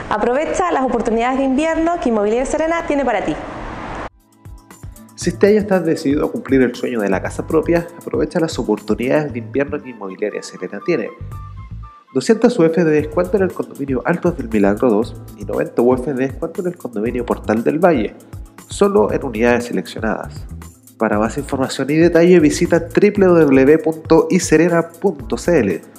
Aprovecha las oportunidades de invierno que Inmobiliaria Serena tiene para ti. Si este año estás decidido a cumplir el sueño de la casa propia, aprovecha las oportunidades de invierno que Inmobiliaria Serena tiene. 200 UF de descuento en el condominio Altos del Milagro 2 y 90 UF de descuento en el condominio Portal del Valle, solo en unidades seleccionadas. Para más información y detalle visita www.iserena.cl.